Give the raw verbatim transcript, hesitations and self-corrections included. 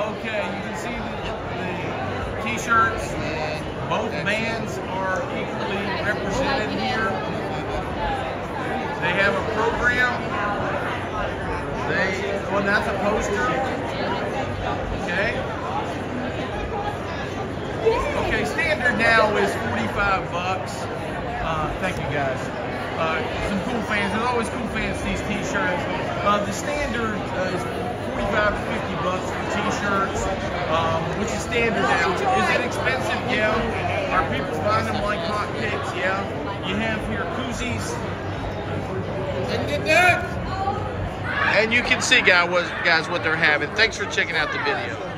Okay, you can see the, the t-shirts. Both bands are equally represented here. They have a program. They, well, that's a poster. Okay. Okay, standard now is forty-five bucks. Uh, thank you guys. Uh, some cool fans. There's always cool fans to these t-shirts. Uh, the standard uh, is forty-five to fifty bucks for t-shirts, um, which is standard now. Is it expensive? Yeah. Are people buying them like hotcakes? Yeah. You have here koozies. And you can see, guys, what they're having. Thanks for checking out the video.